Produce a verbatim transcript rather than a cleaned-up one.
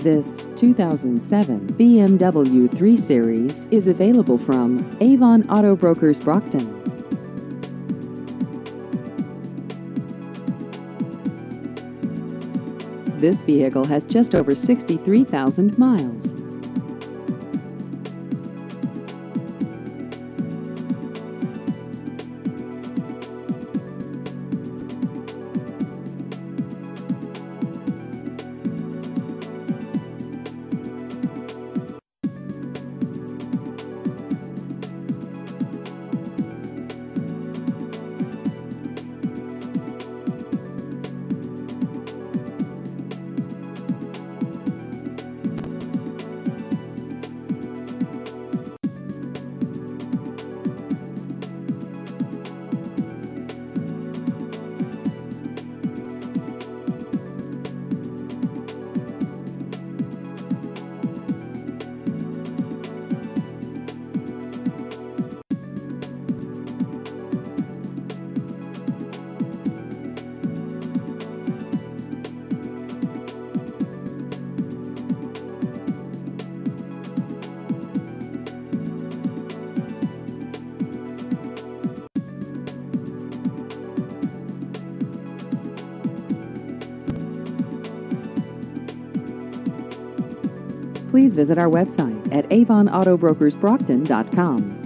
This two thousand seven B M W three Series is available from Avon Auto Brokers Brockton. This vehicle has just over sixty-three thousand miles. Please visit our website at avon auto brokers brockton dot com.